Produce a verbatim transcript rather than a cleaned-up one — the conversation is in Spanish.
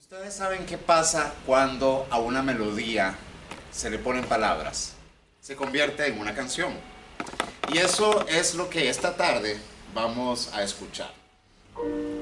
Ustedes saben qué pasa cuando a una melodía se le ponen palabras. Se convierte en una canción. Y eso es lo que esta tarde vamos a escuchar.